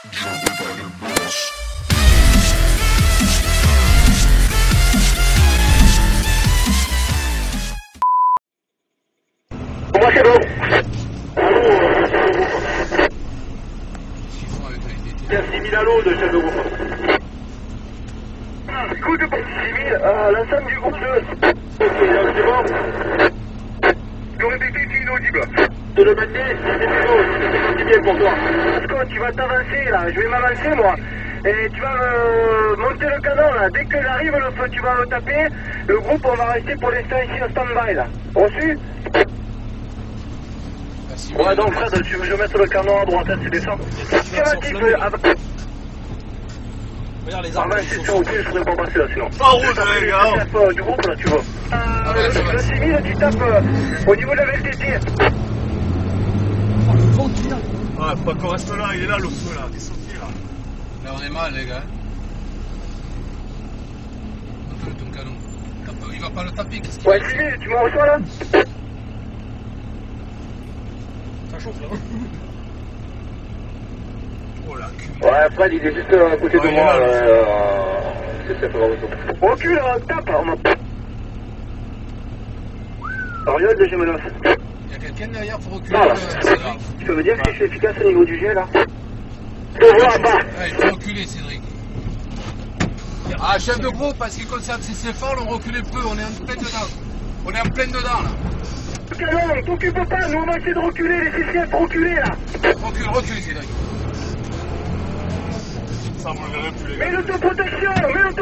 Moi c'est bon. Il y a 6000 à l'eau de chef de groupe. Coup de 6000 à l'ensemble du groupe 2. Ok, donc c'est bon. Le répéter, c'est inaudible. De le maintenir, c'est bien pour toi. Parce que tu vas t'avancer là, je vais m'avancer moi. Et tu vas monter le canon là. Dès que j'arrive, le feu, tu vas le taper. Le groupe, on va rester pour l'instant ici en stand-by là. Reçu? Ouais, donc Fred, tu veux que je mette le canon à droite, tu descends. Regarde les armes. Si tu es au pied, je voudrais pas passer là sinon. Pas rouge les gars. Du groupe là, tu vois. Le 6000, tu tapes au niveau de la VLTT. Ouais, pas qu'on reste là, il est là le feu là, descendez là. Là on est mal les gars. Monte ton canon. Il va pas le taper, qu'est-ce qu'il Ouais, Sylvie, tu me reçois là? Ça chauffe là. Oh la cul. Ouais, Fred, il est juste à côté de moi. C'est ça, recule, tape. Oriol, deuxième menace. Il y a quelqu'un derrière pour reculer. Ah, là. Cédric. Tu peux me dire si je suis efficace au niveau du jet là? Devant bas. Il faut reculer Cédric. Ah, chef de groupe, parce qu'il conserve ses efforts, on recule peu, on est en plein dedans. On est en plein dedans là. Canon, t'occupe pas, nous on va essayer de reculer, les CCF reculer là. Recule Cédric. Ça me verrait plus les gars. Mets l'autoprotection.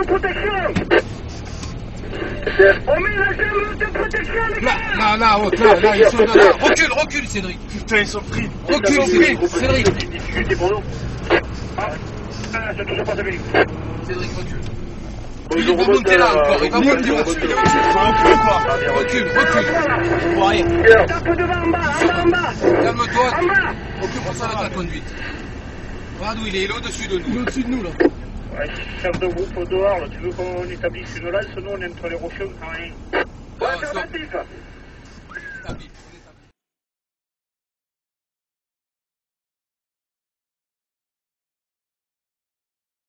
On met la jambe l'autoprotection les gars. Là, ils sont là. Recule Cédric. Putain, ils sont pris. Recule Cédric. Difficulté pour nous. Ça touche pas 2 minutes. Cédric, recule. Il va monter là encore, il va monter au-dessus. Recule. Tape devant en bas. Calme-toi. Occupe ça avec la conduite. Regarde où il est au-dessus de nous. Il est au-dessus de nous là. Ouais, chef de groupe au dehors, là, tu veux qu'on établisse une lance? Nous on est entre les rochers, on n'a rien. Ouais, c'est relatif. Établi.